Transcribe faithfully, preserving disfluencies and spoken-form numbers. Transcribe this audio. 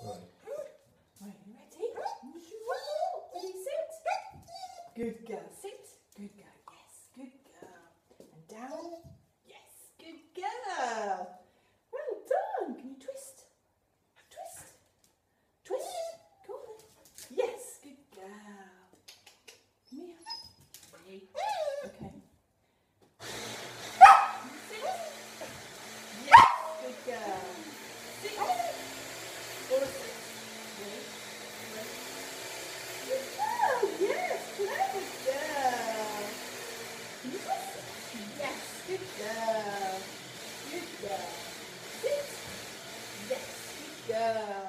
sorry. Right, you ready? Ready, sit. Good girl, sit. Good girl, yes, good girl. And down, yes, good girl. Well done. Can you twist? Twist. Twist. Go on then. Yes, good girl. Come here. Ready? Okay. Sit. Yes, good girl. Sit. Or sit. Ready? Ready? Good girl. Yes, clever girl. Can you twist? Yes, good girl. Good girl. Sit. Yes, good girl.